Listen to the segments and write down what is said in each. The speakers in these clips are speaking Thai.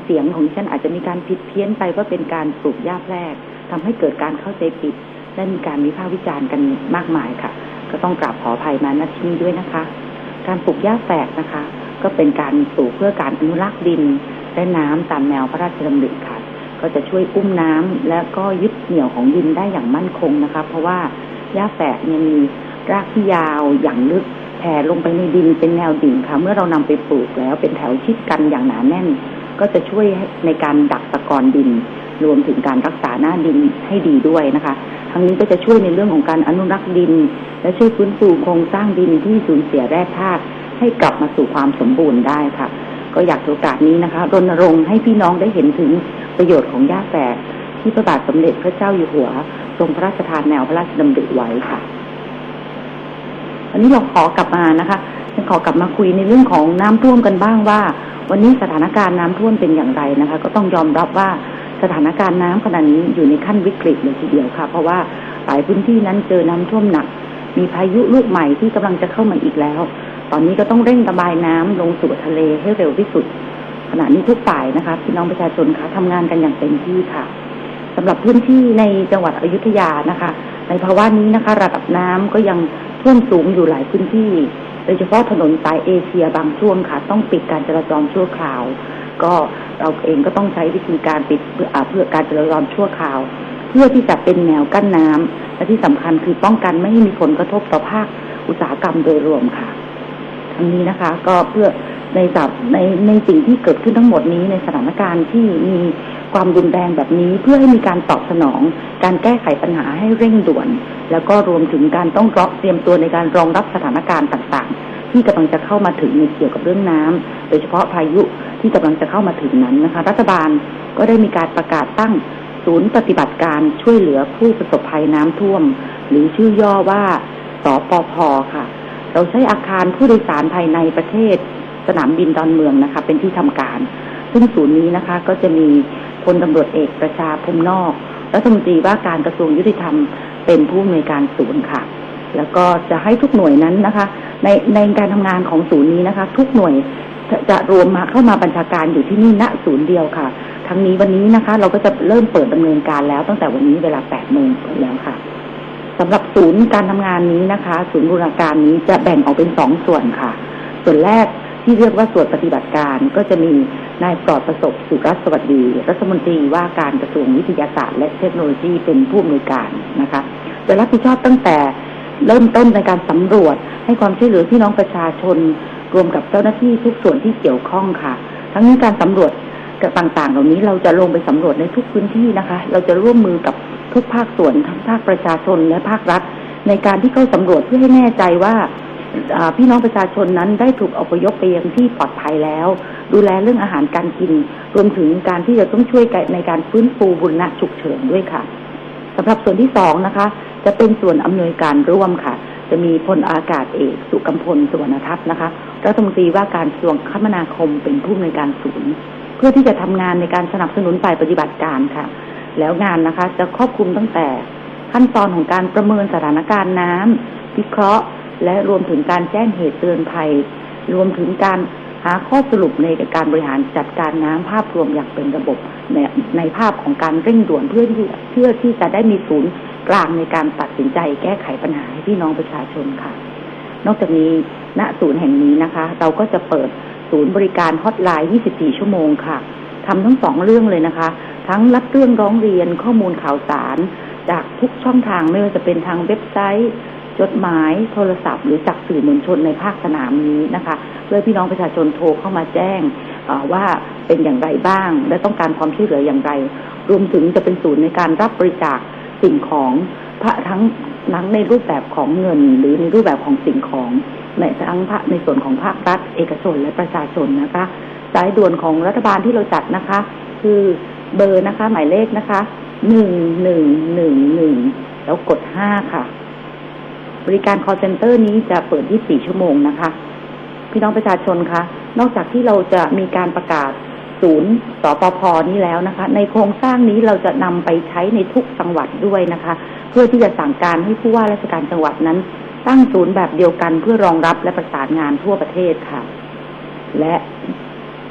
เสียงของฉันอาจจะมีการผิดเพี้ยนไปว่าเป็นการปลูกหญ้าแพรกทำให้เกิดการเข้าใจผิดและมีการวิพากษ์วิจารณ์กันมากมายค่ะก็ต้องกราบขออภัยมาณที่นี้ด้วยนะคะการปลูกหญ้าแฝกนะคะก็เป็นการปลูกเพื่อการอนุรักษ์ดินและน้ำตามแนวพระราชดำริค่ะก็จะช่วยอุ้มน้ำและก็ยึดเหนี่ยวของดินได้อย่างมั่นคงนะคะเพราะว่าหญ้าแฝกเนี่ยมีรากที่ยาวอย่างลึกแผ่ลงไปในดินเป็นแนวดิ่งค่ะเมื่อเรานำไปปลูกแล้วเป็นแถวชิดกันอย่างหนาแน่นก็จะช่วยในการดักตะกอนดินรวมถึงการรักษาหน้าดินให้ดีด้วยนะคะทั้งนี้ก็จะช่วยในเรื่องของการอนุรักษ์ดินและช่วยฟื้นฟูโครงสร้างดินที่สูญเสียแร่ธาตุให้กลับมาสู่ความสมบูรณ์ได้ค่ะก็อยากโอกาสนี้นะคะรณรงค์ให้พี่น้องได้เห็นถึงประโยชน์ของหญ้าแฝกที่พระบาทสมเด็จพระเจ้าอยู่หัวทรงพระราชทานแนวพระราชดำริไว้ค่ะวันนี้เราขอกลับมานะคะขอกลับมาคุยในเรื่องของน้ำท่วมกันบ้างว่าวันนี้สถานการณ์น้ำท่วมเป็นอย่างไรนะคะก็ต้องยอมรับว่าสถานการณ์น้ำขณะนี้อยู่ในขั้นวิกฤตเลยทีเดียวค่ะเพราะว่าหลายพื้นที่นั้นเจอน้ำท่วมหนักมีพายุลูกใหม่ที่กำลังจะเข้ามาอีกแล้วตอนนี้ก็ต้องเร่งระบายน้ำลงสู่ทะเลให้เร็วที่สุดขณะนี้ทุกฝ่ายนะคะพี่น้องประชาชนค่ะทำงานกันอย่างเต็มที่ค่ะสำหรับพื้นที่ในจังหวัดอยุธยานะคะในภาวะนี้นะคะระดับน้ำก็ยังท่วมสูงอยู่หลายพื้นที่โดยเฉพาะถนนสายเอเชียบางช่วงค่ะต้องปิดการจราจรชั่วคราวก็เราเองก็ต้องใช้วิธีการปิดเพื่อการจราจรชั่วคราวเพื่อที่จะเป็นแนวกั้นน้ำและที่สำคัญคือป้องกันไม่ให้มีผลกระทบต่อภาคอุตสาหกรรมโดยรวมค่ะทั้งนี้นะคะก็เพื่อในสิ่งที่เกิดขึ้นทั้งหมดนี้ในสถานการณ์ที่มีความรุนแรงแบบนี้เพื่อให้มีการตอบสนองการแก้ไขปัญหาให้เร่งด่วนแล้วก็รวมถึงการต้องเตรียมตัวในการรองรับสถานการณ์ต่างๆที่กำลังจะเข้ามาถึงในเกี่ยวกับเรื่องน้ำโดยเฉพาะพายุที่กำลังจะเข้ามาถึงนั้นนะคะรัฐบาลก็ได้มีการประกาศตั้งศูนย์ปฏิบัติการช่วยเหลือผู้ประสบภัยน้ำท่วมหรือชื่อย่อว่าสปภ.ค่ะเราใช้อาคารผู้โดยสารภายในประเทศสนามบินดอนเมืองนะคะเป็นที่ทำการซึ่งศูนย์นี้นะคะก็จะมีพลตำรวจเอกประชาพรหมนอกรัฐมนตรีว่าการกระทรวงยุติธรรมเป็นผู้อำนวยการศูนย์ค่ะแล้วก็จะให้ทุกหน่วยนั้นนะคะในการทำงานของศูนย์นี้นะคะทุกหน่วยจะรวมมาเข้ามาบัญชาการอยู่ที่นี่ณศูนย์เดียวค่ะทั้งนี้วันนี้นะคะเราก็จะเริ่มเปิดดำเนินการแล้วตั้งแต่วันนี้เวลา 8 โมงแล้วค่ะสำหรับศูนย์การทำงานนี้นะคะศูนย์บูรณาการนี้จะแบ่งออกเป็น2ส่วนค่ะส่วนแรกที่เรียกว่าส่วนปฏิบัติการก็จะมีนายปลอดประสบสุรัตน์สวัสดีรัฐมนตรีว่าการกระทรวงวิทยาศาสตร์และเทคโนโลยีเป็นผู้อำนวยการนะคะโดยรับผิดชอบตั้งแต่เริ่มต้นในการสำรวจให้ความช่วยเหลือพี่น้องประชาชนรวมกับเจ้าหน้าที่ทุกส่วนที่เกี่ยวข้องค่ะทั้งนี้การสำรวจต่างๆเหล่านี้เราจะลงไปสำรวจในทุกพื้นที่นะคะเราจะร่วมมือกับทุกภาคส่วนทั้งภาคประชาชนและภาครัฐในการที่เข้าสำรวจเพื่อให้แน่ใจว่าพี่น้องประชาชนนั้นได้ถูกอพยพไปยังที่ปลอดภัยแล้วดูแลเรื่องอาหารการกินรวมถึงการที่จะต้องช่วยในการฟื้นฟูบูรณะฉุกเฉินด้วยค่ะสำหรับส่วนที่2นะคะจะเป็นส่วนอำนวยการร่วมค่ะจะมีพลอากาศเอกสุกัมพลสุวรรณทัศน์นะคะรัฐมนตรีว่าการกระทรวงคมนาคมเป็นผู้อำนวยการศูนย์เพื่อที่จะทำงานในการสนับสนุนฝ่ายปฏิบัติการค่ะแล้วงานนะคะจะครอบคลุมตั้งแต่ขั้นตอนของการประเมินสถานการณ์น้ำวิเคราะห์และรวมถึงการแจ้งเหตุเตือนภัยรวมถึงการหาข้อสรุปในการบริหารจัดการน้ำภาพรวมอย่างเป็นระบบในภาพของการเร่งด่วนเพื่อที่จะได้มีศูนย์กลางในการตัดสินใจแก้ไขปัญหาให้พี่น้องประชาชนค่ะนอกจากนี้ณศูนย์แห่งนี้นะคะเราก็จะเปิดศูนย์บริการฮอตไลน์ 24 ชั่วโมงค่ะทำทั้ง2เรื่องเลยนะคะทั้งรับเรื่องร้องเรียนข้อมูลข่าวสารจากทุกช่องทางไม่ว่าจะเป็นทางเว็บไซต์จดหมายโทรศัพท์หรือจากสื่อมวลชนในภาคสนามนี้นะคะเพื่อพี่น้องประชาชนโทรเข้ามาแจ้งว่าเป็นอย่างไรบ้างและต้องการความช่วยเหลืออย่างไรรวมถึงจะเป็นศูนย์ในการรับบริจาคสิ่งของทั้งในรูปแบบของเงินหรือในรูปแบบของสิ่งของในส่วนของภาครัฐเอกชนและประชาชนนะคะสายด่วนของรัฐบาลที่เราจัดนะคะคือเบอร์นะคะหมายเลขนะคะ1111แล้วกด5ค่ะบริการ call center นี้จะเปิด24 ชั่วโมงนะคะพี่น้องประชาชนคะนอกจากที่เราจะมีการประกาศศูนย์สปภ.นี้แล้วนะคะในโครงสร้างนี้เราจะนำไปใช้ในทุกจังหวัดด้วยนะคะเพื่อที่จะสั่งการให้ผู้ว่าราชการจังหวัดนั้นตั้งศูนย์แบบเดียวกันเพื่อรองรับและประสานงานทั่วประเทศค่ะและ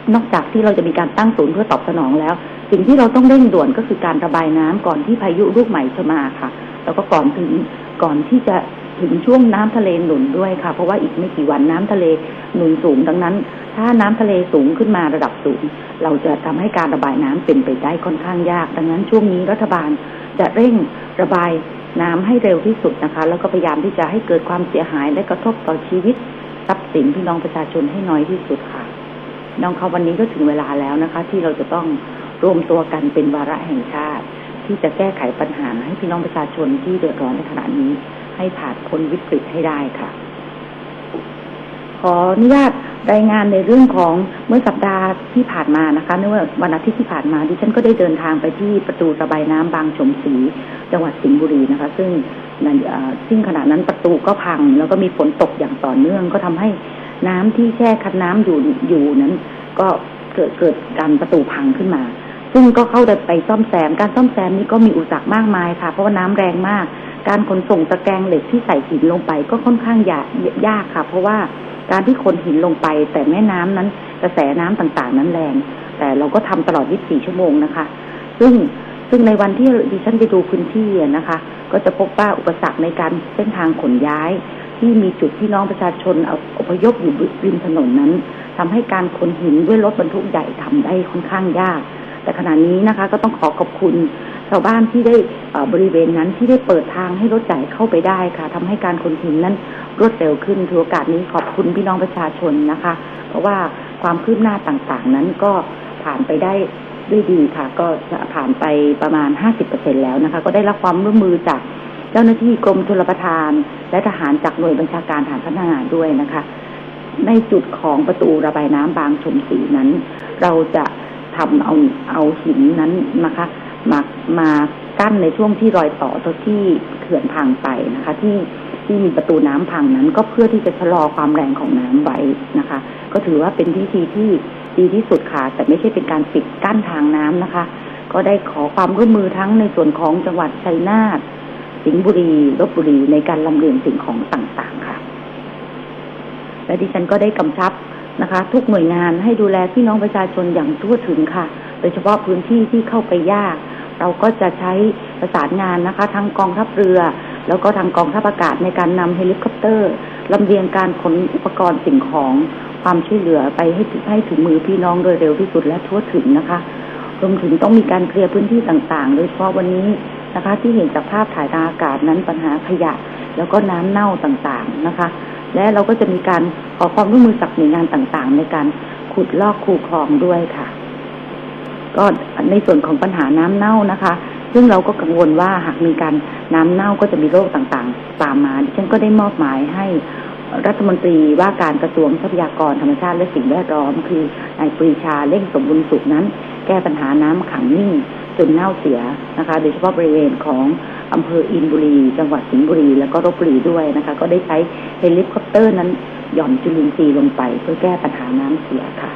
นอกจากที่เราจะมีการตั้งศูนย์เพื่อตอบสนองแล้วสิ่งที่เราต้องเร่งด่วนก็คือการระบายน้ำก่อนที่พายุลูกใหม่จะมาค่ะแล้วก็ก่อนที่จะถึงช่วงน้ำทะเลหนุนด้วยค่ะเพราะว่าอีกไม่กี่วันน้ำทะเลหนุนสูงดังนั้นถ้าน้ำทะเลสูงขึ้นมาระดับสูงเราจะทำให้การระบายน้ำเป็นไปได้ค่อนข้างยากดังนั้นช่วงนี้รัฐบาลจะเร่งระบายน้ำให้เร็วที่สุดนะคะแล้วก็พยายามที่จะให้เกิดความเสียหายและกระทบต่อชีวิตทรัพย์สินพี่น้องประชาชนให้น้อยที่สุดค่ะน้องเขาวันนี้ก็ถึงเวลาแล้วนะคะที่เราจะต้องรวมตัวกันเป็นวาระแห่งชาติที่จะแก้ไขปัญหาให้พี่น้องประชาชนที่เดือดร้อนในขณะนี้ให้ผ่านพ้นวิกฤตให้ได้ค่ะขออนุญาตรายงานในเรื่องของเมื่อสัปดาห์ที่ผ่านมานะคะเมื่อวันอาทิตย์ที่ผ่านมาดิฉันก็ได้เดินทางไปที่ประตูระบายน้ำบางฉมศรีจังหวัดสิงห์บุรีนะคะซึ่งขณะนั้นประตูก็พังแล้วก็มีฝนตกอย่างต่อเนื่องก็ทำให้น้ำที่แช่คันน้ำอยู่นั้นก็เกิดการประตูพังขึ้นมาซึ่งก็เข้าไปซ่อมแซมการซ่อมแซมนี้ก็มีอุปสรรคมากมายค่ะเพราะว่าน้ำแรงมากการขนส่งตะแกรงเหล็กที่ใส่หินลงไปก็ค่อนข้างยากค่ะเพราะว่าการที่ขนหินลงไปแต่แม่น้ำนั้นกระแสน้ำต่างๆนั้นแรงแต่เราก็ทำตลอด24ชั่วโมงนะคะซึ่งในวันที่ดิฉันไปดูพื้นที่นะคะก็จะพบว่าอุปสรรคในการเส้นทางขนย้ายที่มีจุดที่น้องประชาชนอพยพอยู่ริมถนนนั้นทำให้การขนหินด้วยรถบรรทุกใหญ่ทำได้ค่อนข้างยากแต่ขณะนี้นะคะก็ต้องขอบคุณชาวบ้านที่ได้บริเวณนั้นที่ได้เปิดทางให้รถใหญ่เข้าไปได้ค่ะทำให้การขนหินนั้นรวดเร็วขึ้นถือโอกาสนี้ขอบคุณพี่น้องประชาชนนะคะเพราะว่าความคืบหน้าต่างๆนั้นก็ผ่านไปได้ด้วยดีค่ะก็จะผ่านไปประมาณ 50% แล้วนะคะก็ได้รับความร่วมมือจากเจ้าหน้าที่กรมชลประทานและทหารจากหน่วยบัญชาการทหารพัฒนาด้วยนะคะในจุดของประตูระบายน้ำบางฉมศรีนั้นเราจะทำเอาหินนั้นนะคะมากั้นในช่วงที่รอยต่อที่เขื่อนพังไปนะคะที่มีประตูน้ำพังนั้นก็เพื่อที่จะชะลอความแรงของน้ำไว้นะคะก็ถือว่าเป็นวิธีที่ดีที่สุดค่ะแต่ไม่ใช่เป็นการปิดกั้นทางน้ำนะคะก็ได้ขอความร่วมมือทั้งในส่วนของจังหวัดชัยนาทสิงห์บุรีลพบุรีในการลำเลียงสิ่งของต่างๆค่ะและดิฉันก็ได้กำชับนะคะทุกหน่วยงานให้ดูแลพี่น้องประชาชนอย่างทั่วถึงค่ะโดยเฉพาะพื้นที่ที่เข้าไปยากเราก็จะใช้ประสานงานนะคะทั้งกองทัพเรือแล้วก็ทางกองทัพอากาศในการนำเฮลิคอปเตอร์ลำเลียงการขนอุปกรณ์สิ่งของความช่วยเหลือไปให้ถึงมือพี่น้องโดยเร็วที่สุดและทั่วถึงนะคะรวมถึงต้องมีการเคลียร์พื้นที่ต่างๆโดยเฉพาะวันนี้นะคะที่เห็นจากภาพถ่ายทางอากาศนั้นปัญหาขยะแล้วก็น้ำเน่าต่างๆนะคะและเราก็จะมีการขอความร่วมมือจากหน่วยงานต่างๆในการขุดลอกคูคลองด้วยค่ะก็ในส่วนของปัญหาน้ำเน่านะคะซึ่งเราก็กังวลว่าหากมีการน้ำเน่าก็จะมีโรคต่างๆตามมาดิฉันก็ได้มอบหมายให้รัฐมนตรีว่าการกระทรวงทรัพยากรธรรมชาติและสิ่งแวดล้อมคือนายปรีชาเร่งสมบูรณ์สุขนั้นแก้ปัญหาน้ำขังนิ่งจนเน่าเสียนะคะโดยเฉพาะบริเวณของอำเภออินบุรีจังหวัดสิงห์บุรีและก็ลพบุรีด้วยนะคะก็ได้ใช้เฮลิคอปเตอร์นั้นหย่อนจุลินทรีย์ลงไปเพื่อแก้ปัญหาน้ำเสียค่ะ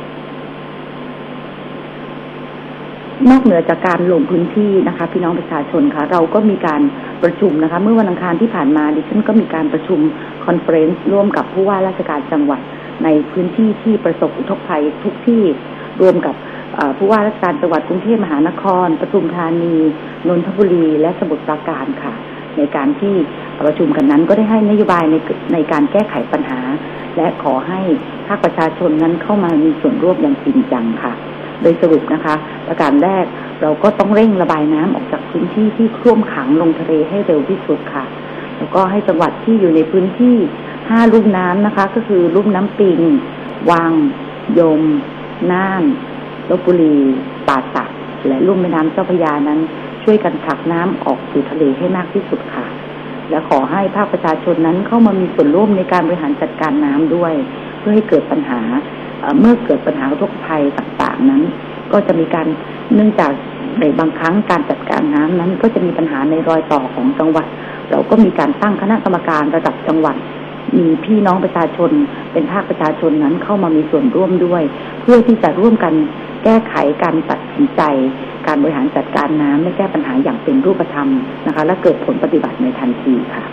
นอกเหนือจากการลงพื้นที่นะคะพี่น้องประชาชนค่ะเราก็มีการประชุมนะคะเมื่อวันอังคารที่ผ่านมาดิฉันก็มีการประชุมคอนเฟอเรนซ์ร่วมกับผู้ว่าราชการจังหวัดในพื้นที่ที่ประสบอุทกภัยทุกที่รวมกับผู้ว่าราชการจังหวัดกรุงเทพมหานครปทุมธานีนนทบุรีและสมุทรปราการค่ะในการที่ประชุมกันนั้นก็ได้ให้นโยบายในการแก้ไขปัญหาและขอให้ภาคประชาชนนั้นเข้ามามีส่วนร่วมอย่างจริงจังค่ะโดยสรุปนะคะประการแรกเราก็ต้องเร่งระบายน้ำออกจากพื้นที่ที่ท่วมขังลงทะเลให้เร็วที่สุดค่ะแล้วก็ให้จังหวัดที่อยู่ในพื้นที่5ลุ่มน้ำนะคะก็คือลุ่มน้ำปิงวังยมน่านลพบุรีป่าสักและลุ่มแม่น้ำเจ้าพระยานั้นช่วยกันผลักน้ำออกสู่ทะเลให้มากที่สุดค่ะและขอให้ภาคประชาชนนั้นเข้ามามีส่วนร่วมในการบริหารจัดการน้ำด้วยเพื่อให้เกิดปัญหาเมื่อเกิดปัญหาอุทกภัยต่างๆนั้นก็จะมีการเนื่องจากในบางครั้งการจัดการน้ำนั้นก็จะมีปัญหาในรอยต่อของจังหวัดเราก็มีการตั้งคณะกรรมการระดับจังหวัดมีพี่น้องประชาชนเป็นภาคประชาชนนั้นเข้ามามีส่วนร่วมด้วยเพื่อที่จะร่วมกันแก้ไขการตัดสินใจการบริหารจัดการน้ำและแก้ปัญหาอย่างเป็นรูปธรรมนะคะและเกิดผลปฏิบัติในทันทีค่ะ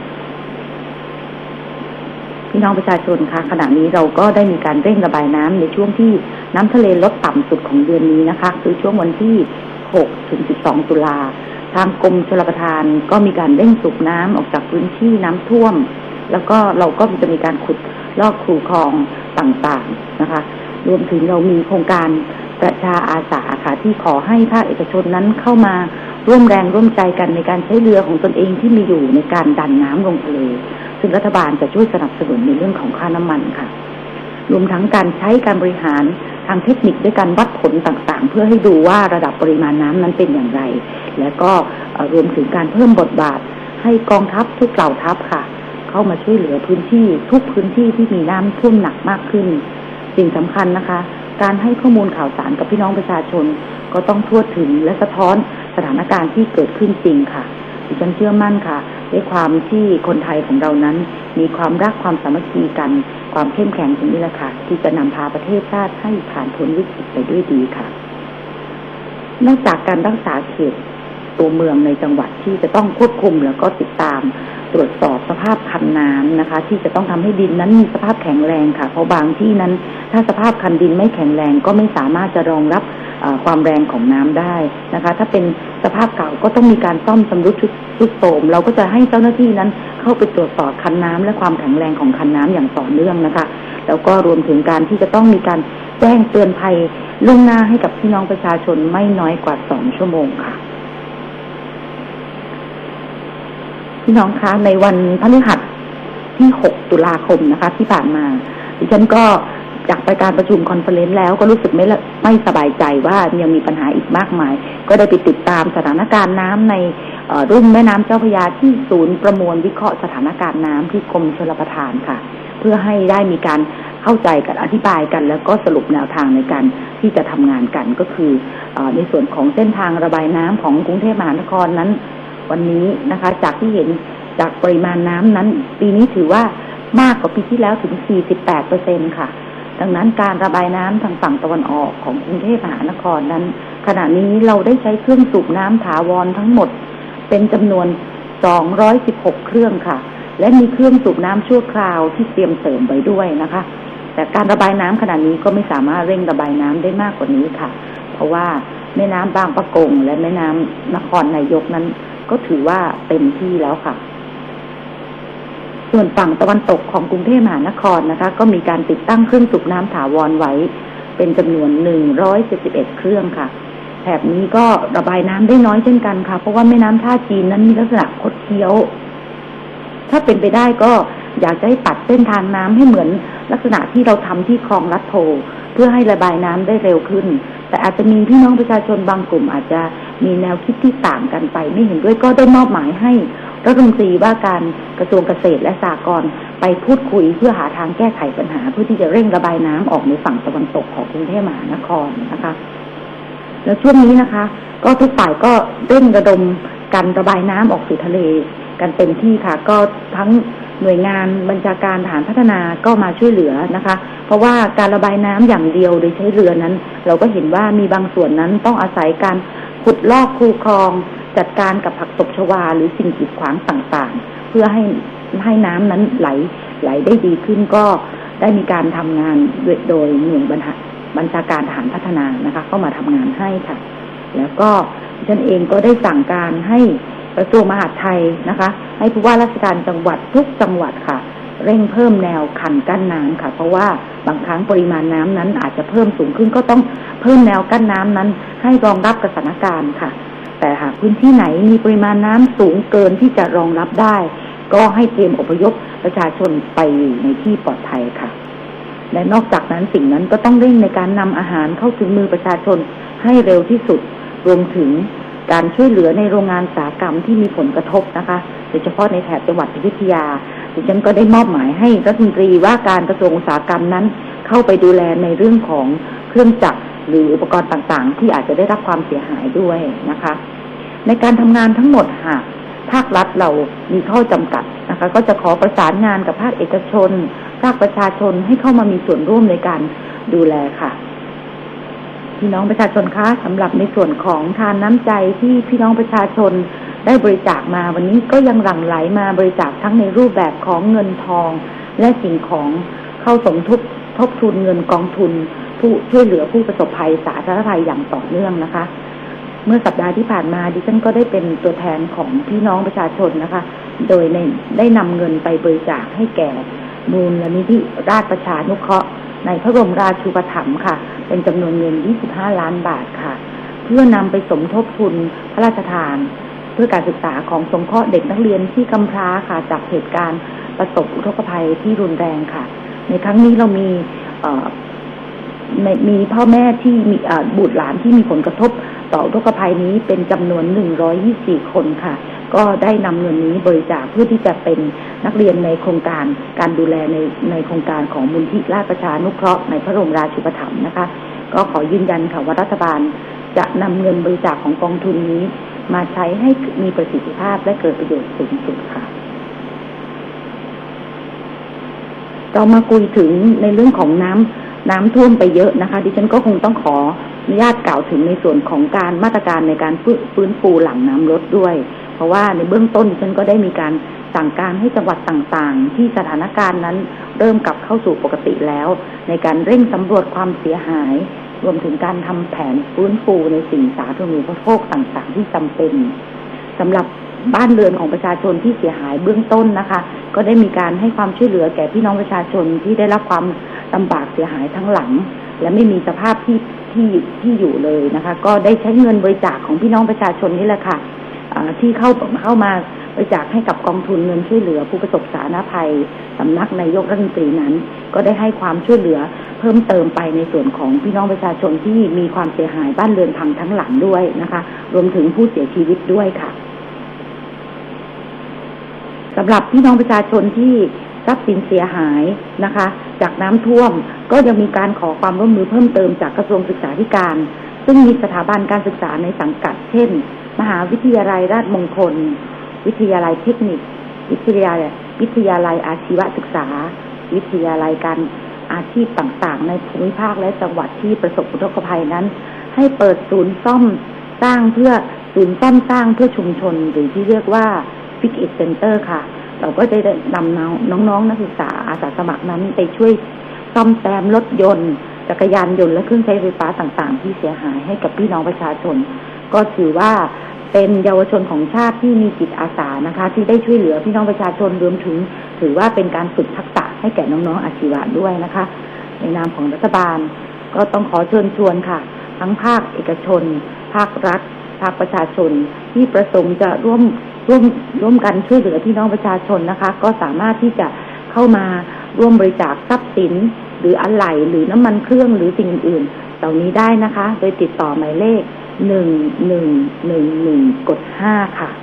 พี่น้องประชาชนค่ะขณะนี้เราก็ได้มีการเร่งระบายน้ำในช่วงที่น้ำทะเลลดต่ำสุดของเดือนนี้นะคะคือช่วงวันที่6 ถึง 12 ตุลาทางกรมชลประทานก็มีการเร่งสูบน้ำออกจากพื้นที่น้ำท่วมแล้วก็เราก็จะมีการขุดลอกคูคลองต่างๆนะคะรวมถึงเรามีโครงการประชาอาสาค่ะที่ขอให้ภาคเอกชนนั้นเข้ามาร่วมแรงร่วมใจกันในการใช้เรือของตนเองที่มีอยู่ในการดันน้ำลงทะเลซึ่งรัฐบาลจะช่วยสนับสนุนในเรื่องของค่าน้ำมันค่ะรวมทั้งการใช้การบริหารทางเทคนิคด้วยการวัดผลต่างๆเพื่อให้ดูว่าระดับปริมาณน้ำนั้นเป็นอย่างไรและก็รวมถึงการเพิ่มบทบาทให้กองทัพทุกเหล่าทัพค่ะเข้ามาช่วยเหลือพื้นที่ทุกพื้นที่ที่มีน้ำท่วมหนักมากขึ้นสิ่งสำคัญนะคะการให้ข้อมูลข่าวสารกับพี่น้องประชาชนก็ต้องทั่วถึงและสะท้อนสถานการณ์ที่เกิดขึ้นจริงค่ะดิฉันเชื่อมั่นค่ะด้วยความที่คนไทยของเรานั้นมีความรักความสามัคคีกันความเข้มแข็งตรงนี้แหละค่ะที่จะนำพาประเทศชาติให้ผ่านพ้นวิกฤตไปด้วยดีค่ะนอกจากการรักษาเขตตัวเมืองในจังหวัดที่จะต้องควบคุมแล้วก็ติดตามตรวจสอบสภาพคันน้ำนะคะที่จะต้องทำให้ดินนั้นมีสภาพแข็งแรงค่ะเพราะบางที่นั้นถ้าสภาพคันดินไม่แข็งแรงก็ไม่สามารถจะรองรับความแรงของน้ำได้นะคะถ้าเป็นสภาพเก่าก็ต้องมีการซ่อมชำรุดทรุดโทรมเราก็จะให้เจ้าหน้าที่นั้นเข้าไปตรวจสอบคันน้ำและความแข็งแรงของคันน้ำอย่างต่อเนื่องนะคะแล้วก็รวมถึงการที่จะต้องมีการแจ้งเตือนภัยล่วงหน้าให้กับพี่น้องประชาชนไม่น้อยกว่า2 ชั่วโมงค่ะพี่น้องคะในวันพฤหัสที่6 ตุลาคมนะคะที่ผ่านมาดิฉันก็จากไปการประชุมคอนเฟอเรนซ์แล้วก็รู้สึกไม่สบายใจว่ายังมีปัญหาอีกมากมายก็ได้ไปติดตามสถานการณ์น้ำในรุ่มแม่น้ำเจ้าพระยาที่ศูนย์ประมวลวิเคราะห์สถานการณ์น้ำที่กรมชลประทานค่ะเพื่อให้ได้มีการเข้าใจกันอธิบายกันแล้วก็สรุปแนวทางในการที่จะทำงานกันก็คือในส่วนของเส้นทางระบายน้ำของกรุงเทพมหานครนั้นวันนี้นะคะจากที่เห็นจากปริมาณน้ำนั้นปีนี้ถือว่ามากกว่าปีที่แล้วถึง 48% ค่ะดังนั้นการระบายน้ำทางฝั่งตะวันออกของกรุงเทพมหานครนั้นขณะนี้เราได้ใช้เครื่องสูบน้ำถาวรทั้งหมดเป็นจำนวน216เครื่องค่ะและมีเครื่องสูบน้ำชั่วคราวที่เตรียมเสริมไว้ด้วยนะคะแต่การระบายน้ำขณะนี้ก็ไม่สามารถเร่งระบายน้ำได้มากกว่านี้ค่ะเพราะว่าแม่น้ำบางปะกงและแม่น้ำนครนายกนั้นก็ถือว่าเต็มที่แล้วค่ะส่วนฝั่งตะวันตกของกรุงเทพมหานครนะคะก็มีการติดตั้งเครื่องสูบน้ำถาวรไว้เป็นจำนวน171เครื่องค่ะแถบนี้ก็ระบายน้ำได้น้อยเช่นกันค่ะเพราะว่าแม่น้ำท่าจีนนั้นมีลักษณะคดเคี้ยวถ้าเป็นไปได้ก็อยากจะให้ตัดเส้นทางน้ำให้เหมือนลักษณะที่เราทำที่คลองลัดโพเพื่อให้ระบายน้ำได้เร็วขึ้นแต่อาจจะมีพี่น้องประชาชนบางกลุ่มอาจจะมีแนวคิดที่ต่างกันไปไม่เห็นด้วยก็ได้มอบหมายให้รัฐมนตรีว่าการกระทรวงเกษตรและสหกรณ์ไปพูดคุยเพื่อหาทางแก้ไขปัญหาเพื่อที่จะเร่งระบายน้ำออกในฝั่งตะวันตกของกรุงเทพมหานครนะคะแล้วช่วงนี้นะคะก็ทุกฝ่ายก็เร่งระดมการระบายน้ำออกสู่ทะเลกันเต็มที่ค่ะก็ทั้งหน่วยงานบัญชาการทหารพัฒนาก็มาช่วยเหลือนะคะเพราะว่าการระบายน้ำอย่างเดียวโดยใช้เรือนั้นเราก็เห็นว่ามีบางส่วนนั้นต้องอาศัยการขุดลอกคูคลองจัดการกับผักตบชวาหรือสิ่งกีดขวางต่างๆเพื่อให้น้ำนั้นไหลได้ดีขึ้นก็ได้มีการทำงานโดยหน่วยบัญชาการทหารพัฒนานะคะเข้ามาทำงานให้ค่ะแล้วก็ฉันเองก็ได้สั่งการให้กระทรวงมหาดไทยนะคะให้ผู้ว่าราชการจังหวัดทุกจังหวัดค่ะเร่งเพิ่มแนวคันกั้นน้ำค่ะเพราะว่าบางครั้งปริมาณน้ำนั้นอาจจะเพิ่มสูงขึ้นก็ต้องเพิ่มแนวกั้นน้ำนั้นให้รองรับกับสถานการณ์ค่ะแต่หากพื้นที่ไหนมีปริมาณน้ำสูงเกินที่จะรองรับได้ก็ให้เตรียมอพยพประชาชนไปในที่ปลอดภัยค่ะและนอกจากนั้นสิ่งนั้นก็ต้องเร่งในการนำอาหารเข้าถึงมือประชาชนให้เร็วที่สุดรวมถึงการช่วยเหลือในโรงงานอุตสาหกรรมที่มีผลกระทบนะคะโดยเฉพาะในแถบจังหวัดอยุธยาดิฉันก็ได้มอบหมายให้รัฐมนตรีว่าการกระทรวงอุตสาหกรรมนั้นเข้าไปดูแลในเรื่องของเครื่องจักรหรืออุปกรณ์ต่างๆที่อาจจะได้รับความเสียหายด้วยนะคะในการทำงานทั้งหมดหากภาครัฐเรามีข้อจำกัดนะคะก็จะขอประสานงานกับภาคเอกชนภาคประชาชนให้เข้ามามีส่วนร่วมในการดูแลค่ะพี่น้องประชาชนคะสำหรับในส่วนของทานน้ำใจที่พี่น้องประชาชนได้บริจาคมาวันนี้ก็ยังหลั่งไหลมาบริจาคทั้งในรูปแบบของเงินทองและสิ่งของเข้าสมทบทุนเงินกองทุนผู้ช่วยเหลือผู้ประสบภัยสาธารณภัยอย่างต่อเนื่องนะคะเมื่อสัปดาห์ที่ผ่านมาดิฉันก็ได้เป็นตัวแทนของพี่น้องประชาชนนะคะโดยได้นำเงินไปบริจาคให้แก่มูลนิธิราชประชานุเคราะห์ในพระบรมราชูปถัมภ์ค่ะเป็นจำนวนเงิน25 ล้านบาทค่ะเพื่อนำไปสมทบทุนพระราชทานเพื่อการศึกษาของสงเคราะห์เด็กนักเรียนที่กำพร้าค่ะจากเหตุการณ์ประสบอุทกภัยที่รุนแรงค่ะในครั้งนี้เรามีพ่อแม่ที่มีบุตรหลานที่มีผลกระทบต่ออุทกภัยนี้เป็นจำนวน124 คนค่ะก็ได้นำเงินนี้บริจาคเพื่อที่จะเป็นนักเรียนในโครงการการดูแลในโครงการของมูลที่ราชประชานุเคราะห์ในพระบรมราชูปถัมภ์นะคะก็ขอยืนยันค่ะว่ารัฐบาลจะนำเงินบริจาคของกองทุนนี้มาใช้ให้มีประสิทธิภาพและเกิดประโยชน์สูงสุดค่ะเรามาคุยถึงในเรื่องของน้ำท่วมไปเยอะนะคะดิฉันก็คงต้องขออนุญาตกล่าวถึงในส่วนของการมาตรการในการฟื้นฟูหลังน้ำลดด้วยเพราะว่าในเบื้องต้นดิฉันก็ได้มีการสั่งการให้จังหวัดต่างๆที่สถานการณ์นั้นเริ่มกลับเข้าสู่ปกติแล้วในการเร่งสำรวจความเสียหายรวมถึงการทำแผนฟื้นฟูในสิ่งสาธารณูปโภคต่างๆที่จำเป็นสำหรับบ้านเรือนของประชาชนที่เสียหายเบื้องต้นนะคะก็ได้มีการให้ความช่วยเหลือแก่พี่น้องประชาชนที่ได้รับความลำบากเสียหายทั้งหลังและไม่มีสภาพที่อยู่เลยนะคะก็ได้ใช้เงินบริจาคของพี่น้องประชาชนนี่แหละค่ะที่เข้ามาบริจาคให้กับกองทุนเงินช่วยเหลือผู้ประสบสาธารณภัยสำนักนายกรัฐมนตรีนั้นก็ได้ให้ความช่วยเหลือเพิ่มเติมไปในส่วนของพี่น้องประชาชนที่มีความเสียหายบ้านเรือนพังทั้งหลังด้วยนะคะรวมถึงผู้เสียชีวิตด้วยค่ะสำหรับพี่น้องประชาชนที่ทรัพย์สินเสียหายนะคะจากน้ำท่วมก็ยังมีการขอความร่วมมือเพิ่มเติมจากกระทรวงศึกษาธิการซึ่งมีสถาบันการศึกษาในสังกัดเช่นมหาวิทยาลัยราชมงคลวิทยาลัยเทคนิควิทยาลัยอาชีวศึกษาวิทยาลัยการอาชีพต่างๆในภูมิภาคและจังหวัดที่ประสบอุทกภัยนั้นให้เปิดศูนย์ซ่อมสร้างเพื่อชุมชนหรือที่เรียกว่าFix It Center ค่ะเราก็จะได้นำน้องๆนักศึกษาอาสาสมัครนั้นไปช่วยซ่อมแซมรถยนต์จักรยานยนต์และเครื่องใช้ไฟฟ้าต่างๆที่เสียหายให้กับพี่น้องประชาชนก็ถือว่าเป็นเยาวชนของชาติที่มีจิตอาสานะคะที่ได้ช่วยเหลือพี่น้องประชาชนรวมถึงถือว่าเป็นการฝึกทักษะให้แก่น้องๆอาชีวะด้วยนะคะในนามของรัฐบาลก็ต้องขอเชิญชวนค่ะทั้งภาคเอกชนภาครัฐภาคประชาชนที่ประสงค์จะร่วมกันช่วยเหลือพี่น้องประชาชนนะคะก็สามารถที่จะเข้ามาร่วมบริจาคทรัพย์สินหรืออะไหล่หรือน้ำมันเครื่องหรือสิ่งอื่นเหล่านี้ได้นะคะโดยติดต่อหมายเลข1111กด5ค่ะ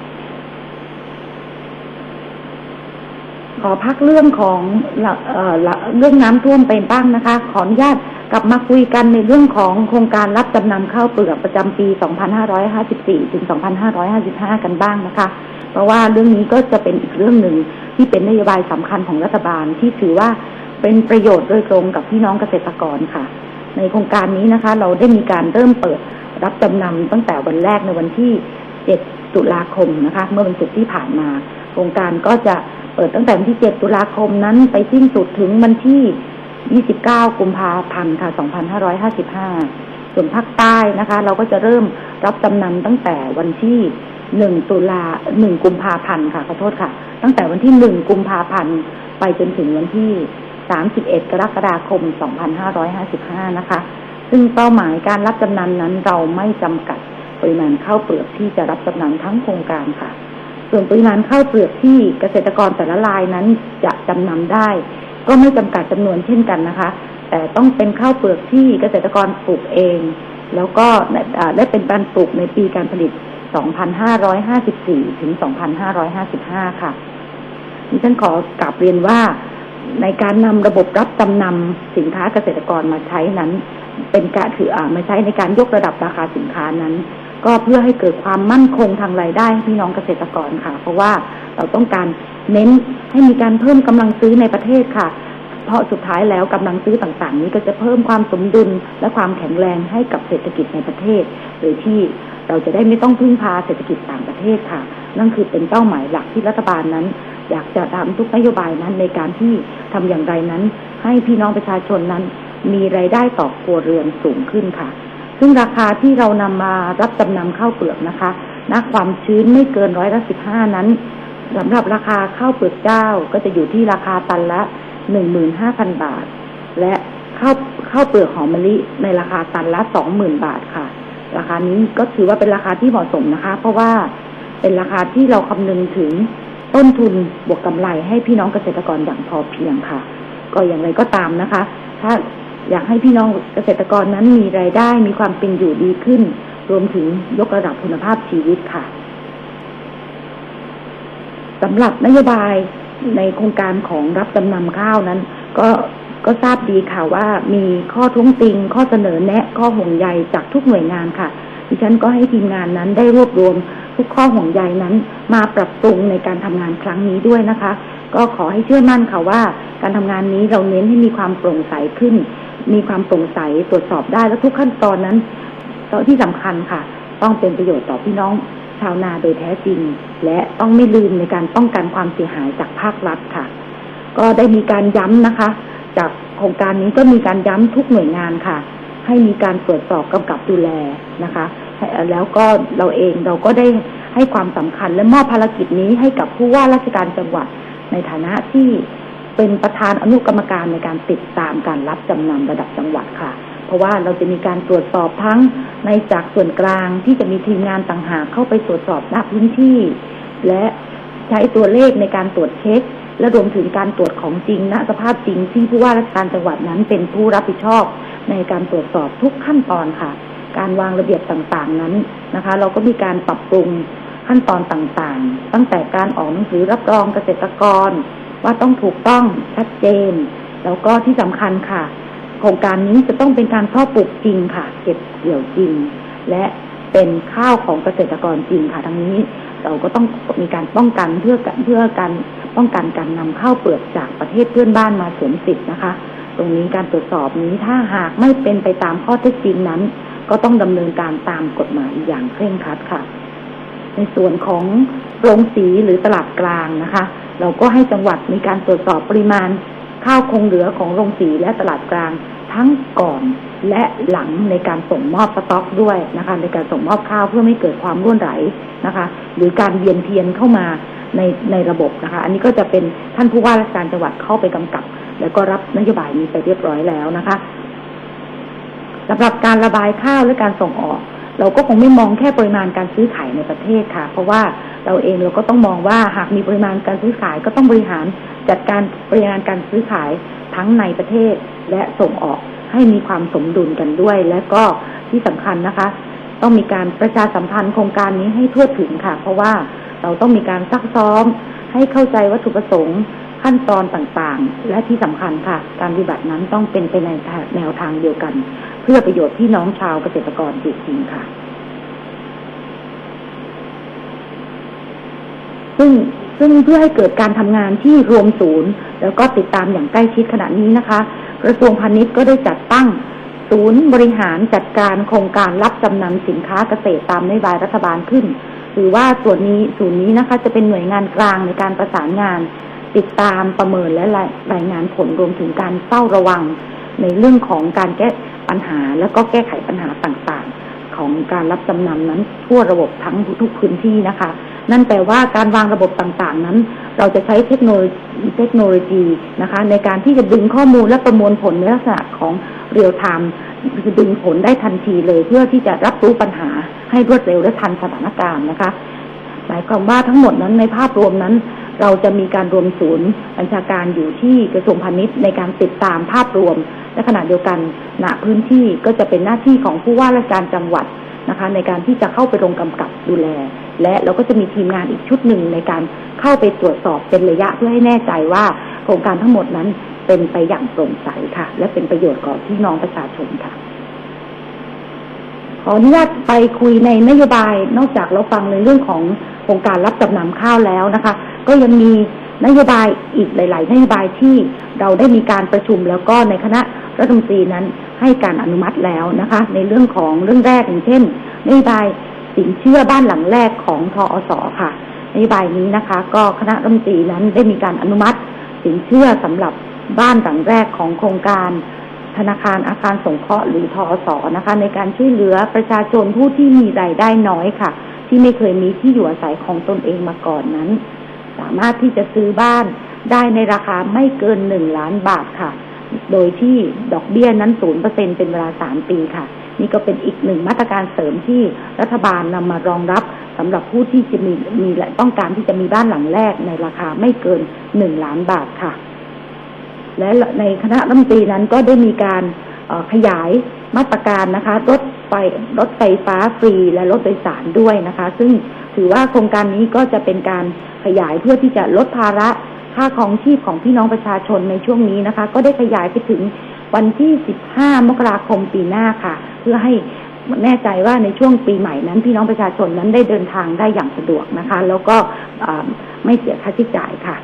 ขอพักเรื่องของเรื่องน้ำท่วมไปบ้างนะคะขออนุญาตกลับมาคุยกันในเรื่องของโครงการรับจำนำข้าวเปลือกประจำปี2554ถึง2555กันบ้างนะคะเพราะว่าเรื่องนี้ก็จะเป็นอีกเรื่องหนึ่งที่เป็นนโยบายสำคัญของรัฐบาลที่ถือว่าเป็นประโยชน์โดยตรงกับพี่น้องเกษตรกรค่ะในโครงการนี้นะคะเราได้มีการเริ่มเปิดรับจำนำตั้งแต่วันแรกในวันที่7ตุลาคมนะคะเมื่อวันศุกร์ที่ผ่านมาโครงการก็จะเปิดตั้งแต่วันที่7ตุลาคมนั้นไปสิ้นสุดถึงวันที่29กุมภาพันธ์ค่ะ2555ส่วนภาคใต้นะคะเราก็จะเริ่มรับจำนำตั้งแต่วันที่1กุมภาพันธ์ค่ะขอโทษค่ะตั้งแต่วันที่1กุมภาพันธ์ไปจนถึงวันที่31กรกฎาคม2555นะคะซึ่งเป้าหมายการรับจำนำนั้นเราไม่จำกัดปริมาณข้าวเปลือกที่จะรับจำนำทั้งโครงการค่ะส่วนปริมาณข้าวเปลือกที่เกษตรกรแต่ละรายนั้นจะจำนำได้ก็ไม่จำกัดจำนวนเช่นกันนะคะแต่ต้องเป็นข้าวเปลือกที่เกษตรกรปลูกเองแล้วก็และเป็นการปลูกในปีการผลิต2554ถึง2555ค่ะดิฉันขอกราบเรียนว่าในการนำระบบรับจำนำสินค้าเกษตรกรมาใช้นั้นเป็นการมาใช้ในการยกระดับราคาสินค้านั้นก็เพื่อให้เกิดความมั่นคงทางรายได้ให้พี่น้องเกษตรกรค่ะเพราะว่าเราต้องการเน้นให้มีการเพิ่มกำลังซื้อในประเทศค่ะเพราะสุดท้ายแล้วกำลังซื้อต่างๆนี้ก็จะเพิ่มความสมดุลและความแข็งแรงให้กับเศรษฐกิจในประเทศโดยที่เราจะได้ไม่ต้องพึ่งพาเศรษฐกิจต่างประเทศค่ะนั่นคือเป็นเป้าหมายหลักที่รัฐบาลนั้นอยากจะทำทุกนโยบายนั้นในการที่ทำอย่างไรนั้นให้พี่น้องประชาชนนั้นมีรายได้ต่อครัวเรือนสูงขึ้นค่ะซึ่งราคาที่เรานำมารับจำนำข้าวเปลือกนะคะณความชื้นไม่เกิน15%นั้นสำหรับราคาข้าวเปลือกเจ้าก็จะอยู่ที่ราคาตันละ 15,000 บาทและข้าวเปลือกหอมมะลิในราคาตันละ 20,000 บาทค่ะราคานี้ก็ถือว่าเป็นราคาที่เหมาะสมนะคะเพราะว่าเป็นราคาที่เราคำนึงถึงต้นทุนบวกกำไรให้พี่น้องเกษตรกรอย่างพอเพียงค่ะก็อย่างไรก็ตามนะคะถ้าอยากให้พี่น้องเกษตรกรนั้นมีรายได้มีความเป็นอยู่ดีขึ้นรวมถึงยกระดับคุณภาพชีวิตค่ะสำหรับนโยบายในโครงการของรับจำนำข้าวนั้นก็ทราบดีค่ะว่ามีข้อท้วงติงข้อเสนอแนะข้อห่วงใยจากทุกหน่วยงานค่ะดิฉันก็ให้ทีมงานนั้นได้รวบรวมทุกข้อห่วงใยนั้นมาปรับปรุงในการทำงานครั้งนี้ด้วยนะคะก็ขอให้เชื่อมั่นค่ะว่าการทำงานนี้เราเน้นให้มีความโปร่งใสขึ้นมีความโปร่งใสตรวจสอบได้และทุกขั้นตอนนั้นที่สำคัญค่ะต้องเป็นประโยชน์ต่อพี่น้องชาวนาโดยแท้จริงและต้องไม่ลืมในการป้องกันความเสียหายจากภาครัฐค่ะก็ได้มีการย้ำนะคะจากโครงการนี้ก็มีการย้ำทุกหน่วยงานค่ะให้มีการตรวจสอบกำกับดูแลนะคะแล้วก็เราก็ได้ให้ความสำคัญและมอบภารกิจนี้ให้กับผู้ว่าราชการจังหวัดในฐานะที่เป็นประธานอนุกรรมการในการติดตามการรับจำนำระดับจังหวัดค่ะเพราะว่าเราจะมีการตรวจสอบทั้งในจากส่วนกลางที่จะมีทีมงานต่างหากเข้าไปตรวจสอบณพื้นที่และใช้ตัวเลขในการตรวจเช็คและรวมถึงการตรวจของจริงณสภาพจริงที่ผู้ว่าราชการจังหวัดนั้นเป็นผู้รับผิดชอบในการตรวจสอบทุกขั้นตอนค่ะการวางระเบียบต่างๆนั้นนะคะเราก็มีการปรับปรุงขั้นตอนต่างๆตั้งแต่การออกหนังสือรับรองเกษตรกรว่าต้องถูกต้องชัดเจนแล้วก็ที่สำคัญค่ะโครงการนี้จะต้องเป็นการเพาะปลูกจริงค่ะเก็บเกี่ยวจริงและเป็นข้าวของเกษตรกรจริงค่ะทั้งนี้เราก็ต้องมีการป้องกันเพื่อการป้องกันการนำข้าวเปลือกจากประเทศเพื่อนบ้านมาสวมสิทธิ์นะคะตรงนี้การตรวจสอบนี้ถ้าหากไม่เป็นไปตามข้อเท็จจริงนั้นก็ต้องดำเนินการตามกฎหมายอย่างเคร่งครัดค่ะในส่วนของโรงสีหรือตลาดกลางนะคะเราก็ให้จังหวัดมีการตรวจสอบปริมาณข้าวคงเหลือของโรงสีและตลาดกลางทั้งก่อนและหลังในการส่งมอบสต็อกด้วยนะคะในการส่งมอบข้าวเพื่อไม่เกิดความร่วนไหลนะคะหรือการเวียนเทียนเข้ามาในระบบนะคะอันนี้ก็จะเป็นท่านผู้ว่าราชการจังหวัดเข้าไปกำกับแล้วก็รับนโยบายนี้ไปเรียบร้อยแล้วนะคะสำหรับการระบายข้าวและการส่งออกเราก็คงไม่มองแค่ปริมาณการซื้อขายในประเทศค่ะเพราะว่าเราก็ต้องมองว่าหากมีปริมาณการซื้อขายก็ต้องบริหารจัดการปริมาณการซื้อขายทั้งในประเทศและส่งออกให้มีความสมดุลกันด้วยและก็ที่สำคัญนะคะต้องมีการประชาสัมพันธ์โครงการนี้ให้ทั่วถึงค่ะเพราะว่าเราต้องมีการซักซ้อมให้เข้าใจวัตถุประสงค์ขั้นตอนต่างๆและที่สำคัญค่ะการปฏิบัตินั้นต้องเป็นไปในแนวทางเดียวกันเพื่อประโยชน์พี่น้องชาวเกษตรกรจริงๆค่ะซึ่งเพื่อให้เกิดการทำงานที่รวมศูนย์แล้วก็ติดตามอย่างใกล้ชิดขณะนี้นะคะกระทรวงพาณิชย์ก็ได้จัดตั้งศูนย์บริหารจัดการโครงการรับจำนำสินค้าเกษตรตามนโยบายรัฐบาลขึ้นหรือว่าศูนย์นี้นะคะจะเป็นหน่วยงานกลางในการประสานงานติดตามประเมินและรายงานผลรวมถึงการเฝ้าระวังในเรื่องของการแก้ปัญหาและก็แก้ไขปัญหาต่างๆของการรับจำนำนั้นทั่วระบบทั้งทุกพื้นที่นะคะนั่นแปลว่าการวางระบบต่างๆนั้นเราจะใช้เทคโนโลยีนะคะในการที่จะดึงข้อมูลและประมวลผลในลักษณะของเรียลไทม์คือดึงผลได้ทันทีเลยเพื่อที่จะรับรู้ปัญหาให้รวดเร็วและทันสถานการณ์นะคะหมายความว่าทั้งหมดนั้นในภาพรวมนั้นเราจะมีการรวมศูนย์บัญชาการอยู่ที่กระทรวงพาณิชย์ในการติดตามภาพรวมและขณะเดียวกันณพื้นที่ก็จะเป็นหน้าที่ของผู้ว่าราชการจังหวัดนะคะในการที่จะเข้าไปลงกำกับดูแลและเราก็จะมีทีมงานอีกชุดหนึ่งในการเข้าไปตรวจสอบเป็นระยะเพื่อให้แน่ใจว่าโครงการทั้งหมดนั้นเป็นไปอย่างโปร่งใสค่ะและเป็นประโยชน์ต่อพี่น้องประชาชนค่ะขออนุญาตไปคุยในนโยบายนอกจากเราฟังในเรื่องของโครงการรับจำนำข้าวแล้วนะคะก็ยังมีนโยบายอีกหลายๆนโยบายที่เราได้มีการประชุมแล้วก็ในคณะรัฐมนตรีนั้นให้การอนุมัติแล้วนะคะในเรื่องแรกอย่างเช่นนโยบายสินเชื่อบ้านหลังแรกของทอส.ค่ะนโยบายนี้นะคะก็คณะรัฐมนตรีนั้นได้มีการอนุมัติสินเชื่อสำหรับบ้านหลังแรกของโครงการธนาคารอาคารสงเคราะห์หรือทอสนะคะในการช่วยเหลือประชาชนผู้ที่มีรายได้น้อยค่ะที่ไม่เคยมีที่อยู่อาศัยของตนเองมาก่อนนั้นสามารถที่จะซื้อบ้านได้ในราคาไม่เกิน1 ล้านบาทค่ะโดยที่ดอกเบี้ยนั้น 0% เป็นเวลา3 ปีค่ะนี่ก็เป็นอีกหนึ่งมาตรการเสริมที่รัฐบาลนำมารองรับสำหรับผู้ที่จะมีและต้องการที่จะมีบ้านหลังแรกในราคาไม่เกิน1 ล้านบาทค่ะและในคณะรัฐมนตรีนั้นก็ได้มีการขยายมาตรการนะคะรถไฟฟ้าฟรีและรถโดยสารด้วยนะคะซึ่งถือว่าโครงการนี้ก็จะเป็นการขยายเพื่อที่จะลดภาระค่าครองชีพของพี่น้องประชาชนในช่วงนี้นะคะก็ได้ขยายไปถึงวันที่15 มกราคมปีหน้าค่ะเพื่อให้แน่ใจว่าในช่วงปีใหม่นั้นพี่น้องประชาชนนั้นได้เดินทางได้อย่างสะดวกนะคะแล้วก็ไม่เสียค่าใช้จ่ายค่ะ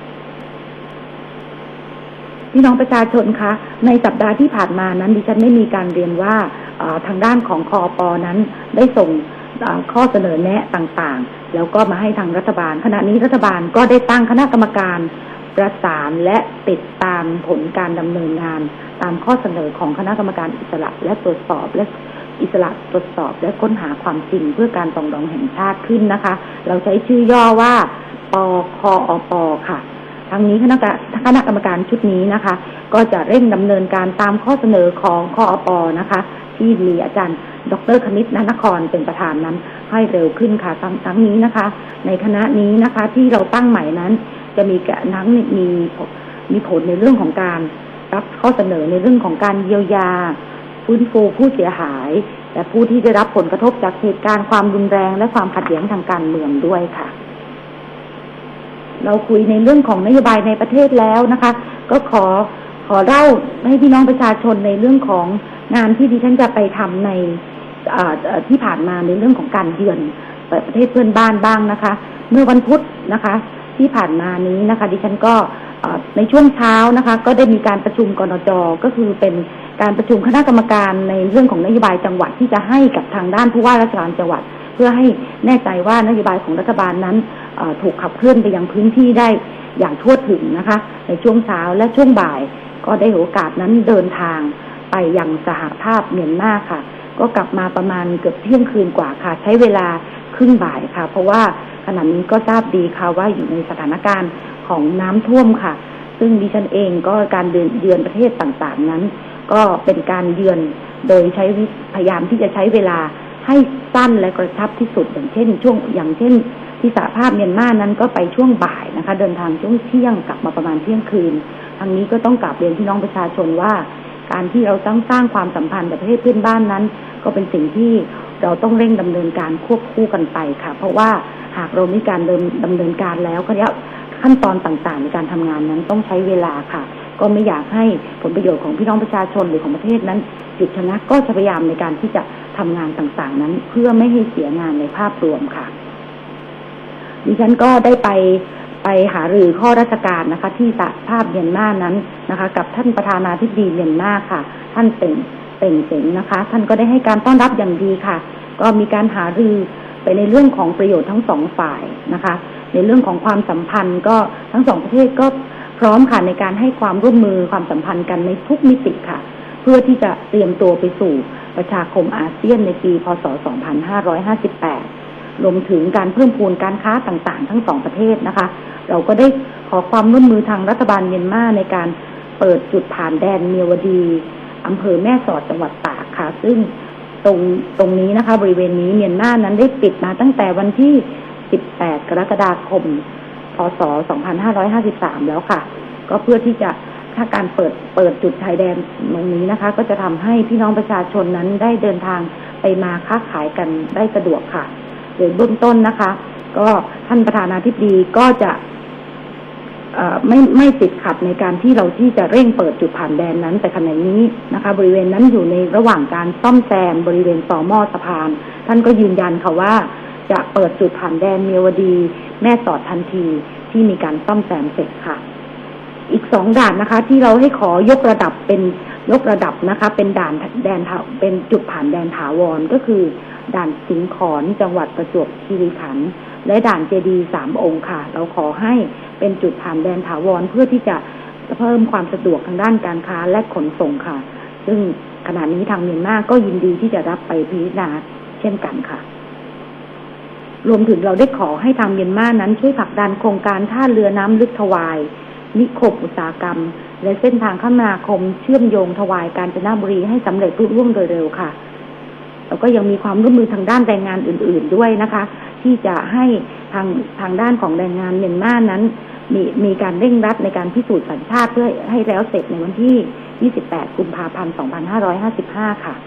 พี่น้องประชาชนคะในสัปดาห์ที่ผ่านมานั้นดิฉันได้มีการเรียนว่าทางด้านของคอป.นั้นได้ส่งข้อเสนอแนะต่างๆแล้วก็มาให้ทางรัฐบาลขณะนี้รัฐบาลก็ได้ตั้งคณะกรรมการประสานและติดตามผลการดำเนินงานตามข้อเสนอของคณะกรรมการอิสระและตรวจสอบและค้นหาความจริงเพื่อการปรองดองแห่งชาติขึ้นนะคะเราใช้ชื่อย่อว่าปคอป.ค่ะทั้งนี้คณะกรรมการชุดนี้นะคะก็จะเร่งดำเนินการตามข้อเสนอของคอป.นะคะที่มีอาจารย์ดร.คณิต ณนครเป็นประธานนั้นให้เร็วขึ้นค่ะทั้งนี้นะคะในคณะนี้นะคะที่เราตั้งใหม่นั้นจะมีทั้งมีผลในเรื่องของการรับข้อเสนอในเรื่องของการเยียวยาฟื้นฟูผู้เสียหายและผู้ที่ได้รับผลกระทบจากเหตุการณ์ความรุนแรงและความขัดแย้งทางการเมืองด้วยค่ะเราคุยในเรื่องของนโยบายในประเทศแล้วนะคะก็ขอเล่าให้พี่น้องประชาชนในเรื่องของงานที่ดิฉันจะไปทำในที่ผ่านมาในเรื่องของการเยือนประเทศเพื่อนบ้านบ้างนะคะเมื่อวันพุธนะคะที่ผ่านมานี้นะคะดิฉันก็ในช่วงเช้านะคะก็ได้มีการประชุมกนจ.ก็คือเป็นการประชุมคณะกรรมการในเรื่องของนโยบายจังหวัดที่จะให้กับทางด้านผู้ว่าราชการจังหวัดเพื่อให้แน่ใจว่านโยบายของรัฐบาลนั้นถูกขับเคลื่อนไปยังพื้นที่ได้อย่างทั่วถึงนะคะในช่วงเช้าและช่วงบ่ายก็ได้โอกาสนั้นเดินทางไปยังสหภาพเมียนมาค่ะก็กลับมาประมาณเกือบเที่ยงคืนกว่าค่ะใช้เวลาครึ่งบ่ายค่ะเพราะว่าขณะนี้ก็ทราบดีค่ะว่าอยู่ในสถานการณ์ของน้ำท่วมค่ะซึ่งดิฉันเองก็การเยือนประเทศต่างๆนั้นก็เป็นการเยือนโดยพยายามที่จะใช้เวลาให้สั้นและกระชับที่สุดอย่างเช่นที่สหภาพเมียนมานั้นก็ไปช่วงบ่ายนะคะเดินทางช่วงเที่ยงกลับมาประมาณเที่ยงคืนทางนี้ก็ต้องกราบเรียนพี่น้องประชาชนว่าการที่เราต้องสร้างความสัมพันธ์กับประเทศเพื่อนบ้านนั้นก็เป็นสิ่งที่เราต้องเร่งดำเนินการควบคู่กันไปค่ะเพราะว่าหากเรามีการดำเนินการแล้วก็เนี่ยขั้นตอนต่างๆในการทำงานนั้นต้องใช้เวลาค่ะก็ไม่อยากให้ผลประโยชน์ของพี่น้องประชาชนหรือของประเทศนั้นหยุดชะงักก็จะพยายามในการที่จะทำงานต่างๆนั้นเพื่อไม่ให้เสียงานในภาพรวมค่ะดิฉันก็ได้ไปหารือข้อราชการนะคะที่สหภาพเมียนมานั้นนะคะกับท่านประธานาธิบดีเมียนมาค่ะท่านเป่งเสงนะคะท่านก็ได้ให้การต้อนรับอย่างดีค่ะก็มีการหารือไปในเรื่องของประโยชน์ทั้งสองฝ่ายนะคะในเรื่องของความสัมพันธ์ก็ทั้งสองประเทศก็พร้อมค่ะในการให้ความร่วมมือความสัมพันธ์กันในทุกมิติค่ะเพื่อที่จะเตรียมตัวไปสู่ประชาคมอาเซียนในปีพ.ศ. 2558รวมถึงการเพิ่มพูนการค้าต่างๆทั้งสองประเทศนะคะเราก็ได้ขอความร่วมมือทางรัฐบาลเมียนมาในการเปิดจุดผ่านแดนเมียวดีอำเภอแม่สอดจังหวัดตากค่ะซึ่งตรงนี้นะคะบริเวณนี้เมียนมานั้นได้ปิดมาตั้งแต่วันที่18 กรกฎาคม พ.ศ. 2553แล้วค่ะก็เพื่อที่จะถ้าการเปิดจุดชายแดนตรงนี้นะคะก็จะทำให้พี่น้องประชาชนนั้นได้เดินทางไปมาค้าขายกันได้สะดวกค่ะโดยเบื้องต้นนะคะก็ท่านประธานาธิบดีก็จะไม่ติดขัดในการที่จะเร่งเปิดจุดผ่านแดนนั้นแต่ขณะนี้นะคะบริเวณนั้นอยู่ในระหว่างการซ่อมแซมบริเวณต่อหม้อสะพานท่านก็ยืนยันค่ะว่าจะเปิดจุดผ่านแดนเมียวดีแม่สอดทันทีที่มีการซ่อมแซมเสร็จค่ะอีก2ด่านนะคะที่เราให้ขอยกระดับนะคะเป็นเป็นจุดผ่านแดนถาวรก็คือด่านสิงขอนจังหวัดประจวบคีรีขันธ์และด่านเจดีย์3 องค์ค่ะเราขอให้เป็นจุดผ่านแดนถาวรเพื่อที่จะเพิ่มความสะดวกทางด้านการค้าและขนส่งค่ะซึ่งขณะนี้ทางเมียนมาก็ยินดีที่จะรับไปพิจารณาเช่นกันค่ะรวมถึงเราได้ขอให้ทางเมียนมานั้นช่วยผลักดันโครงการท่าเรือน้ำลึกถวายนิคมอุตสาหกรรมและเส้นทางคมนาคมเชื่อมโยงถวายกาญจนบุรีให้สำเร็จรุ่ร่วงโดยเร็วค่ะแล้วก็ยังมีความร่วมมือทางด้านแรงงานอื่นๆด้วยนะคะที่จะให้ทางด้านของแรงงานเมียนมานั้นมีการเร่งรัดในการพิสูจน์สัญชาติเพื่อให้แล้วเสร็จในวันที่28 กุมภาพันธ์ 2555 ค่ะ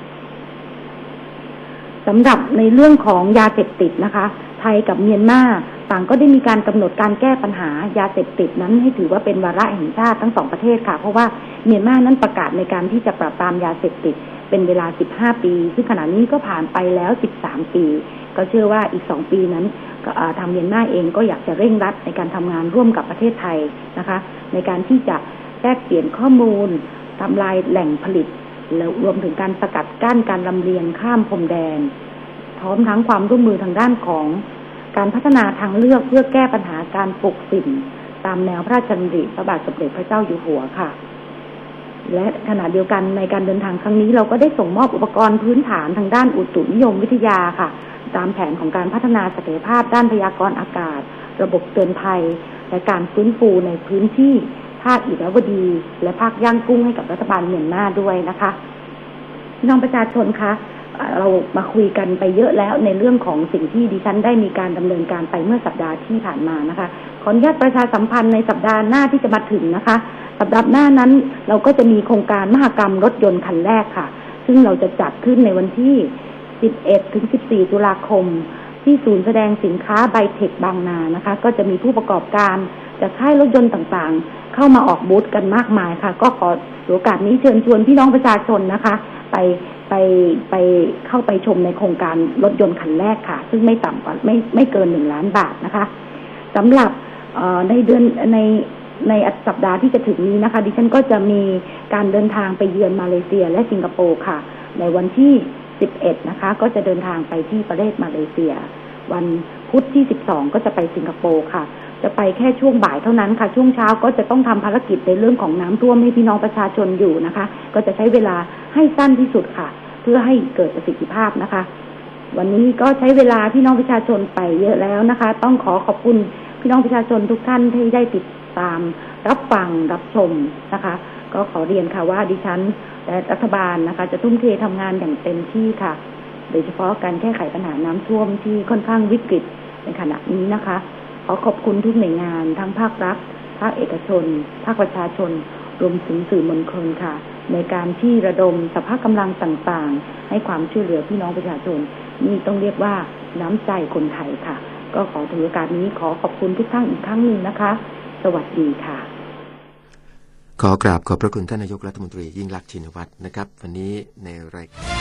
สำหรับในเรื่องของยาเสพติดนะคะไทยกับเมียนมาต่างก็ได้มีการกำหนดการแก้ปัญหายาเสพติดนั้นให้ถือว่าเป็นวาระแห่งชาติทั้งสองประเทศค่ะเพราะว่าเมียนมานั้นประกาศในการที่จะปราบปรามยาเสพติดเป็นเวลา15 ปีซึ่งขณะนี้ก็ผ่านไปแล้ว13 ปีก็เชื่อว่าอีก2 ปีนั้นทางเมียนมาเองก็อยากจะเร่งรัดในการทำงานร่วมกับประเทศไทยนะคะในการที่จะแลกเปลี่ยนข้อมูลทำลายแหล่งผลิตแล้วรวมถึงการสกัดกั้นการลำเลียงข้ามพรมแดนพร้อมทั้งความร่วมมือทางด้านของการพัฒนาทางเลือกเพื่อแก้ปัญหาการปลูกฝิ่นตามแนวพระราชดำริพระบาทสมเด็จพระเจ้าอยู่หัวค่ะและขณะเดียวกันในการเดินทางครั้งนี้เราก็ได้ส่งมอบอุปกรณ์พื้นฐานทางด้านอุตุนิยมวิทยาค่ะตามแผนของการพัฒนาศักยภาพด้านพยากรณ์อากาศระบบเตือนภัยและการฟื้นฟูในพื้นที่ภาคอิรวดีและภาคย่างกุ้งให้กับรัฐบาลเมียนมาด้วยนะคะพี่น้องประชาชนคะเรามาคุยกันไปเยอะแล้วในเรื่องของสิ่งที่ดิฉันได้มีการดำเนินการไปเมื่อสัปดาห์ที่ผ่านมานะคะขออนุญาตประชาสัมพันธ์ในสัปดาห์หน้าที่จะมาถึงนะคะสัปดาห์หน้านั้นเราก็จะมีโครงการมหกรรมรถยนต์คันแรกค่ะซึ่งเราจะจัดขึ้นในวันที่11 ถึง 14 ตุลาคมที่ศูนย์แสดงสินค้าไบเทคบางนานะคะก็จะมีผู้ประกอบการจากค่ายรถยนต์ต่างๆเข้ามาออกบูธกันมากมายค่ะก็ขอโอกาสนี้เชิญชวนพี่น้องประชาชนนะคะไปเข้าไปชมในโครงการรถยนต์คันแรกค่ะซึ่งไม่ต่ำกว่าไม่เกิน1 ล้านบาทนะคะสำหรับในเดือนในสัปดาห์ที่จะถึงนี้นะคะดิฉันก็จะมีการเดินทางไปเยือนมาเลเซียและสิงคโปร์ค่ะในวันที่11นะคะก็จะเดินทางไปที่ประเทศมาเลเซียวันพุธที่12ก็จะไปสิงคโปร์ค่ะจะไปแค่ช่วงบ่ายเท่านั้นค่ะช่วงเช้าก็จะต้องทำภารกิจในเรื่องของน้ำท่วมให้พี่น้องประชาชนอยู่นะคะก็จะใช้เวลาให้สั้นที่สุดค่ะเพื่อให้เกิดประสิทธิภาพนะคะวันนี้ก็ใช้เวลาพี่น้องประชาชนไปเยอะแล้วนะคะต้องขอบคุณพี่น้องประชาชนทุกท่านที่ได้ติดตามรับฟังรับชมนะคะก็ขอเรียนค่ะว่าดิฉันและรัฐบาลนะคะจะทุ่มเททำงานอย่างเต็มที่ค่ะโดยเฉพาะการแก้ไขปัญหาน้ำท่วมที่ค่อนข้างวิกฤตในขณะนี้นะคะขอขอบคุณทุกหน่วยงานทั้งภาครัฐภาคเอกชนภาคประชาชนรวมถึงสื่อมวลชนค่ะในการที่ระดมสภาพกำลังต่างๆให้ความช่วยเหลือพี่น้องประชาชนนี่ต้องเรียกว่าน้ำใจคนไทยค่ะก็ขอถือโอกาสนี้ขอขอบคุณทุกท่านอีกครั้งหนึ่งนะคะสวัสดีค่ะขอกราบขอบพระคุณท่านนายกรัฐมนตรียิ่งลักษณ์ชินวัตรนะครับวันนี้ในรายการ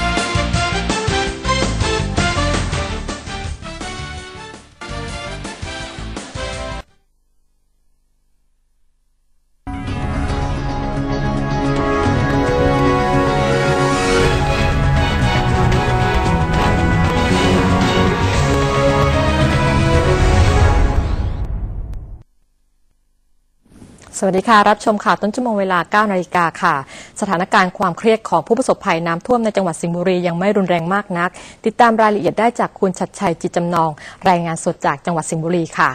สวัสดีค่ะรับชมข่าวต้นชั่วโมงเวลา 9 นาฬิกาค่ะสถานการณ์ความเครียดของผู้ประสบภัยน้ำท่วมในจังหวัดสิงห์บุรียังไม่รุนแรงมากนักติดตามรายละเอียดได้จากคุณชัดชัยจิตจำนองรายงานสดจากจังหวัดสิงห์บุรีค่ะ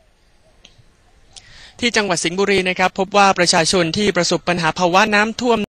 ที่จังหวัดสิงห์บุรีนะครับพบว่าประชาชนที่ประสบปัญหาภาวะน้ำท่วม